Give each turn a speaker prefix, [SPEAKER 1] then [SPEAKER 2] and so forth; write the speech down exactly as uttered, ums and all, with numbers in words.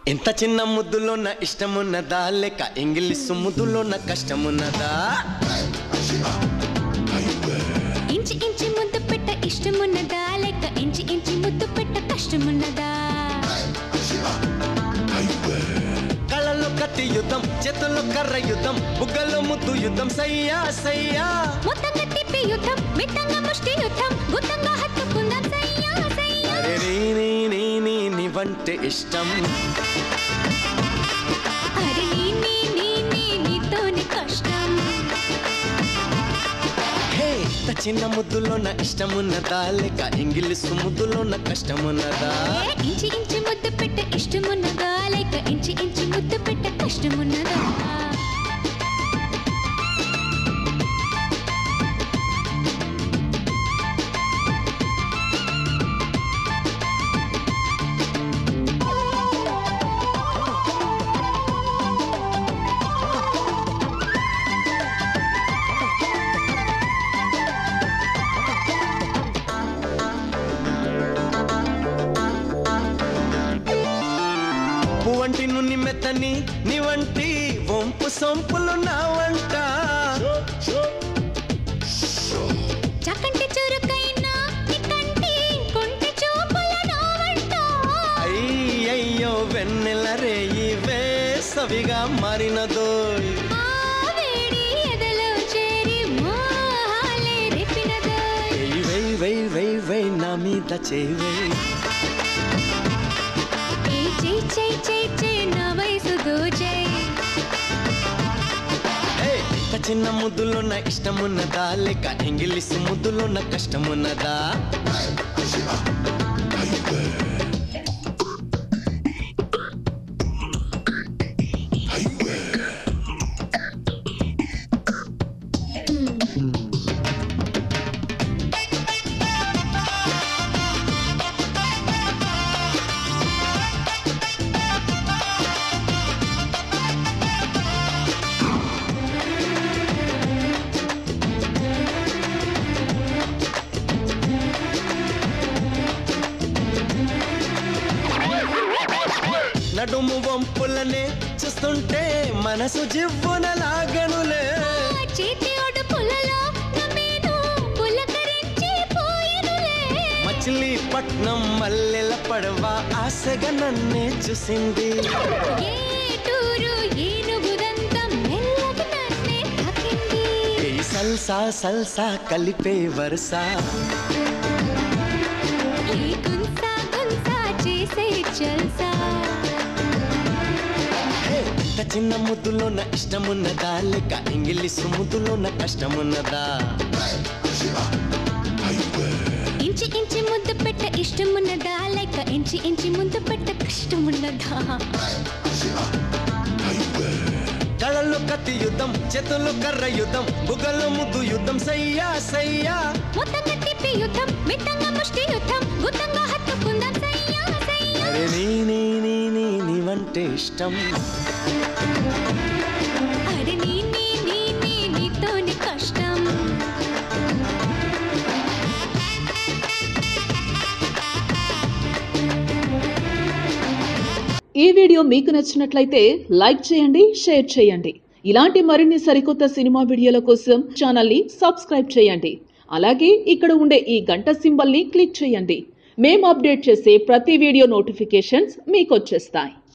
[SPEAKER 1] ఇంత చిన్న ముద్దులోన ఇష్టమున్నదా లేక ఇంగ్లీషు ముద్దులోన కష్టమున్నదా?
[SPEAKER 2] ఇంచి ఇంచి ముద్దు పెట్ట ఇష్టమున్నదా లేక ఇంచి ఇంచి ముద్దు పెట్ట కష్టమున్నదా?
[SPEAKER 1] కళ్ళలో కత్తి యుద్ధం, చేతుల్లో కర్ర యుద్ధం, బుగ్గలో ముద్దు యుద్ధం, సయ్యా సయ్యా.
[SPEAKER 2] మొత్తంగా తిప్పి యుద్ధం, మిత్తంగా ముష్టి యుద్ధం, గుత్తంగా హత్తుకుందాం సయ్యా సయ్యా.
[SPEAKER 1] అరే నీ నీ నీ నీ నీవంటే ఇష్టం,
[SPEAKER 2] అరే నీ నీ నీ నీ నీతోనే కష్టం.
[SPEAKER 1] హే ఇంత చిన్న ముద్దులోన ఇష్టమున్నదా లేక ఇంగ్లీషు ముద్దులోన కష్టమున్నదా?
[SPEAKER 2] ఏ ఇంచి ఇంచి ముద్దు పెట్ట ఇష్టమున్నదా లేక ఇంచి ఇంచి ముద్దు పెట్ట కష్టమున్నదా?
[SPEAKER 1] పువ్వంటి నున్ని మెత్తని నీ వంటి వంపు సొంపులు నా వంట,
[SPEAKER 2] చకంటి చురుకైనా నీ కంటి కొంటి చూపుల నా వంట.
[SPEAKER 1] అయ్యయ్యో వెన్నెల రేయి వేసవిగా మారినదోయ్,
[SPEAKER 2] ఆ వేడి ఎదలో చేరి మోహాలే రేపినదోయ్.
[SPEAKER 1] వెయ్ వెయ్ వెయ్ వెయ్ వెయ్ నా మీద చేయి,
[SPEAKER 2] ఏ చై చై చై చై నా వయసు దోచై.
[SPEAKER 1] ఇంత చిన్న ముద్దులోన ఇష్టమున్నదా లేక ఇంగ్లీషు ముద్దులోన కష్టమున్నదా? నడుము వంపులనే చూస్తుంటే మనసు జివ్వున లాగనులే,
[SPEAKER 2] ఆ చేతి ఒడుపులలో నమేను పులకరించి పోయినులే.
[SPEAKER 1] మచిలీపట్నం మల్లెల పడవ ఆశగా నన్నే చూసింది,
[SPEAKER 2] ఏటూరు ఏనుగుదంతం మెల్లగా నన్నే తాకింది.
[SPEAKER 1] ఈ సల్సా సల్సా కలిపే వరుస,
[SPEAKER 2] ఈ గుంసా గుంసా చేసే జల్సా.
[SPEAKER 1] ఇంత చిన్న ముద్దులోన ఇష్టమున్నదా లేక ఇంగ్లీషు ముద్దులోన కష్టమున్నదా?
[SPEAKER 2] ఇంచి ఇంచి ముద్దు పెట్ట ఇష్టమున్నదా లేక ఇంచి ఇంచి ముద్దు పెట్ట కష్టమున్నదా?
[SPEAKER 1] కళ్ళలో కత్తి యుద్ధం, చేతుల్లో కర్ర యుద్ధం, బుగ్గలో ముద్దు యుద్ధం, సయ్యా సయ్యా.
[SPEAKER 2] మొత్తంగా తిప్పి యుద్ధం, మిత్తంగా ముష్టి యుద్ధం, గుత్తంగా హత్తుకుందాం సయ్యా సయ్యా.
[SPEAKER 1] అరే నీ నీ నీ నీ నీవంటే ఇష్టం,
[SPEAKER 2] అరే నీ నీ నీ నీ నీతోనే కష్టం.
[SPEAKER 3] ఈ వీడియో మీకు నచ్చినట్లయితే లైక్ చేయండి, షేర్ చేయండి. ఇలాంటి మరిన్ని సరికొత్త సినిమా వీడియోల కోసం ఛానల్ని సబ్స్క్రైబ్ చేయండి. అలాగే ఇక్కడ ఉండే ఈ గంట సింబల్ని క్లిక్ చేయండి. మేము అప్డేట్ చేసే ప్రతి వీడియో నోటిఫికేషన్స్ మీకు వచ్చేస్తాయి.